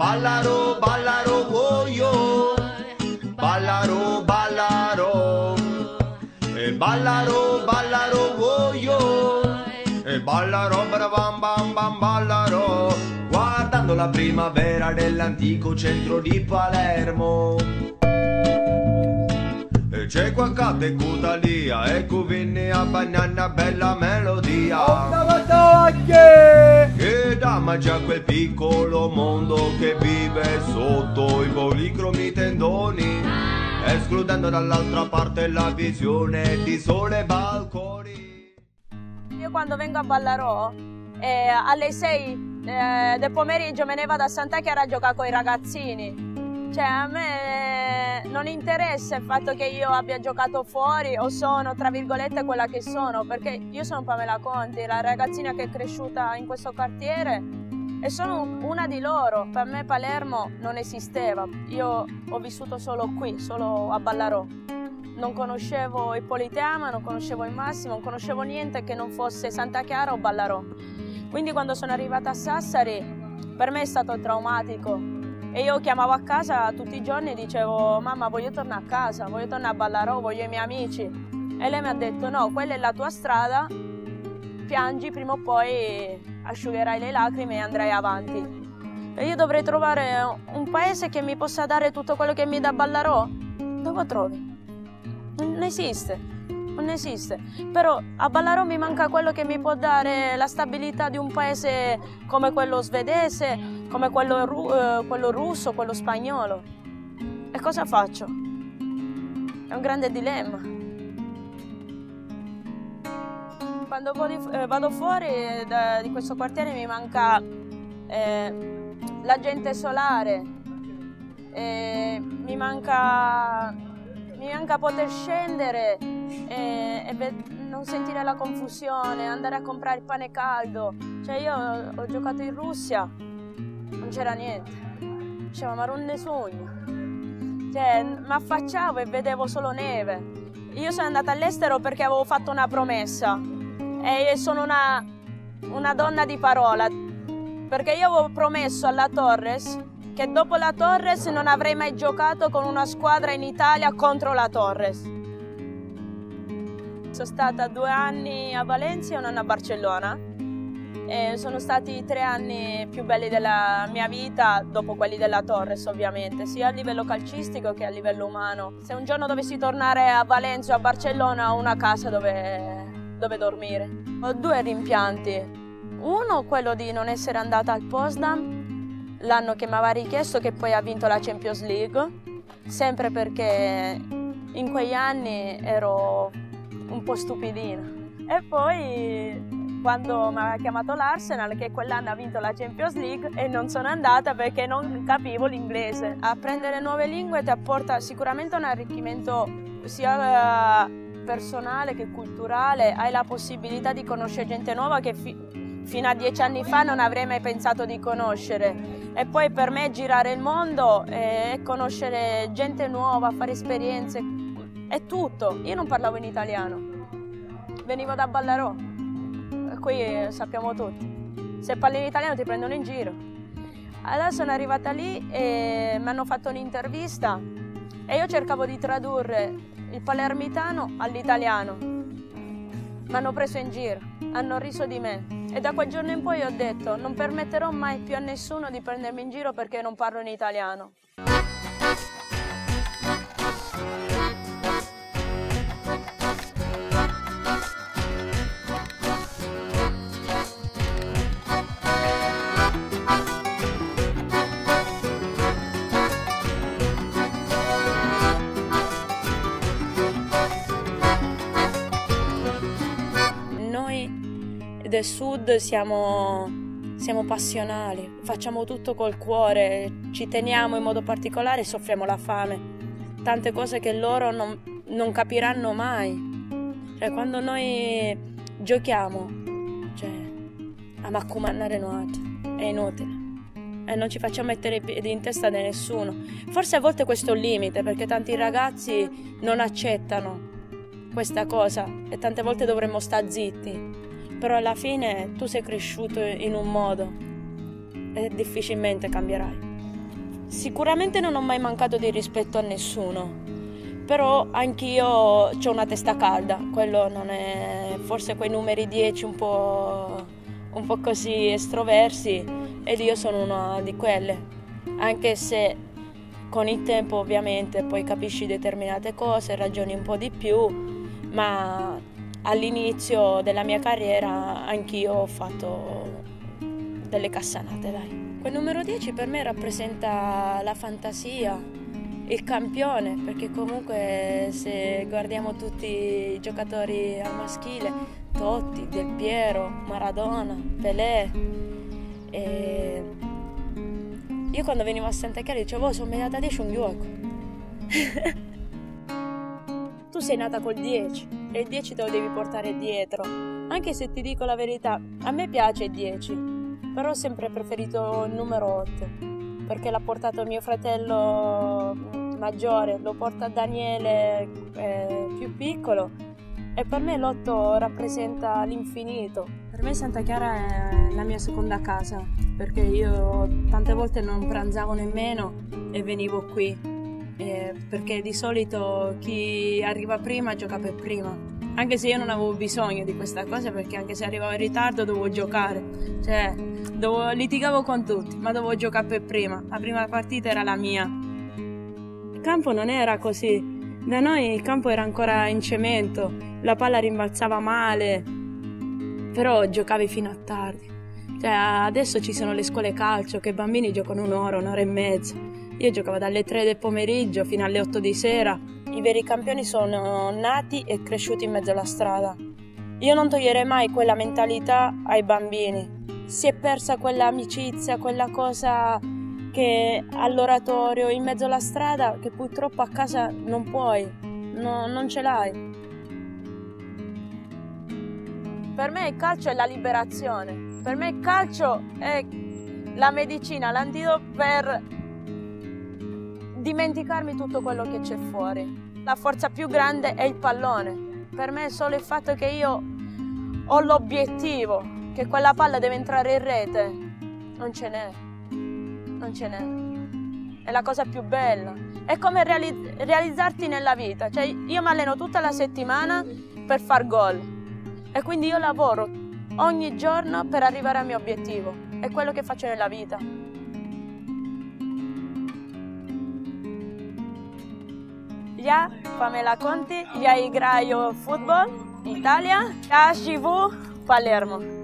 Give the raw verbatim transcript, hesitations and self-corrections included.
Ballaro, ballaro, voglio, ballaro, ballaro, e ballaro, ballaro, voglio, e ballaro, bam bam bam ballaro, guardando la primavera dell'antico centro di Palermo. E c'è qualche tecuta lì, ecco vieni a banana bella melodia. Che dà mangia quel piccolo mondo che vive sotto i policromi tendoni, escludendo dall'altra parte la visione di sole e balconi. Io quando vengo a Ballarò eh, alle sei eh, del pomeriggio me ne vado a Santa Chiara a giocare con i ragazzini. Cioè a me non interessa il fatto che io abbia giocato fuori o sono tra virgolette quella che sono, perché io sono Pamela Conti, la ragazzina che è cresciuta in questo quartiere e sono una di loro. Per me Palermo non esisteva, io ho vissuto solo qui, solo a Ballarò. Non conoscevo il Politeama, non conoscevo il Massimo, non conoscevo niente che non fosse Santa Chiara o Ballarò. Quindi quando sono arrivata a Sassari per me è stato traumatico. E io chiamavo a casa tutti i giorni e dicevo mamma voglio tornare a casa, voglio tornare a Ballarò, voglio i miei amici. E lei mi ha detto no, quella è la tua strada, piangi, prima o poi asciugherai le lacrime e andrai avanti. E io dovrei trovare un paese che mi possa dare tutto quello che mi dà Ballarò? Dove trovi? Non esiste. Non esiste, però a Ballarò mi manca quello che mi può dare la stabilità di un paese come quello svedese, come quello, ru eh, quello russo, quello spagnolo. E cosa faccio? È un grande dilemma. Quando vado fuori da, di questo quartiere mi manca eh, la gente solare, eh, mi manca... Mi manca poter scendere e, e non sentire la confusione, andare a comprare il pane caldo. Cioè io ho, ho giocato in Russia, non c'era niente. Dicevo, ma non ne sogno. Cioè, mi affacciavo e vedevo solo neve. Io sono andata all'estero perché avevo fatto una promessa e sono una, una donna di parola. Perché io avevo promesso alla Torres che dopo la Torres non avrei mai giocato con una squadra in Italia contro la Torres. Sono stata due anni a Valencia e un anno a Barcellona e sono stati tre anni più belli della mia vita dopo quelli della Torres ovviamente, sia a livello calcistico che a livello umano. Se un giorno dovessi tornare a Valencia o a Barcellona ho una casa dove, dove dormire. Ho due rimpianti, uno quello di non essere andata al Potsdam l'anno che mi aveva richiesto, che poi ha vinto la Champions League, sempre perché in quegli anni ero un po' stupidina. E poi quando mi aveva chiamato l'Arsenal, che quell'anno ha vinto la Champions League, e non sono andata perché non capivo l'inglese. Apprendere nuove lingue ti apporta sicuramente un arricchimento sia personale che culturale, hai la possibilità di conoscere gente nuova che fi fino a dieci anni fa non avrei mai pensato di conoscere. E poi per me girare il mondo e conoscere gente nuova, fare esperienze, è tutto. Io non parlavo in italiano, venivo da Ballarò, qui sappiamo tutti, se parli in italiano ti prendono in giro. Allora sono arrivata lì e mi hanno fatto un'intervista e io cercavo di tradurre il palermitano all'italiano. Mi hanno preso in giro, hanno riso di me. E da quel giorno in poi ho detto non permetterò mai più a nessuno di prendermi in giro perché non parlo in italiano. Noi del sud siamo, siamo passionali, facciamo tutto col cuore, ci teniamo in modo particolare e soffriamo la fame. Tante cose che loro non, non capiranno mai. Cioè, quando noi giochiamo, cioè, a maccumannare noi, è inutile. E non ci facciamo mettere i piedi in testa di nessuno. Forse a volte questo è un limite, perché tanti ragazzi non accettano questa cosa e tante volte dovremmo stare zitti. Però alla fine tu sei cresciuto in un modo e difficilmente cambierai. Sicuramente non ho mai mancato di rispetto a nessuno, però anch'io ho una testa calda, quello non è, forse quei numeri dieci un po', un po' così estroversi, ed io sono una di quelle, anche se con il tempo ovviamente poi capisci determinate cose, ragioni un po' di più, ma all'inizio della mia carriera anch'io ho fatto delle cassanate, dai. Quel numero dieci per me rappresenta la fantasia, il campione, perché comunque se guardiamo tutti i giocatori al maschile, Totti, Del Piero, Maradona, Pelé, e io quando venivo a Santa Chiara dicevo, oh, sono mediata dieci un gioco. Tu sei nata col dieci e il dieci te lo devi portare dietro, anche se ti dico la verità, a me piace il dieci. Però ho sempre preferito il numero otto, perché l'ha portato mio fratello maggiore, lo porta Daniele eh, più piccolo, e per me l'otto rappresenta l'infinito. Per me Santa Chiara è la mia seconda casa, perché io tante volte non pranzavo nemmeno e venivo qui, eh, perché di solito chi arriva prima gioca per prima. Anche se io non avevo bisogno di questa cosa, perché anche se arrivavo in ritardo dovevo giocare, cioè dovevo, litigavo con tutti, ma dovevo giocare per prima, la prima partita era la mia. Il campo non era così, da noi il campo era ancora in cemento, la palla rimbalzava male, però giocavi fino a tardi. Cioè adesso ci sono le scuole calcio che i bambini giocano un'ora, un'ora e mezza, io giocavo dalle tre del pomeriggio fino alle otto di sera. I veri campioni sono nati e cresciuti in mezzo alla strada. Io non toglierei mai quella mentalità ai bambini. Si è persa quella amicizia, quella cosa che all'oratorio, in mezzo alla strada, che purtroppo a casa non puoi, no, non ce l'hai. Per me il calcio è la liberazione. Per me il calcio è la medicina, l'antidoto per dimenticarmi tutto quello che c'è fuori. La forza più grande è il pallone. Per me è solo il fatto che io ho l'obiettivo, che quella palla deve entrare in rete, non ce n'è, non ce n'è. È la cosa più bella. È come reali- realizzarti nella vita. Cioè io mi alleno tutta la settimana per far gol e quindi io lavoro ogni giorno per arrivare al mio obiettivo. È quello che faccio nella vita. Ja, Pamela Conti, ja igrajo futbol, Italia, ja živu v Palermo.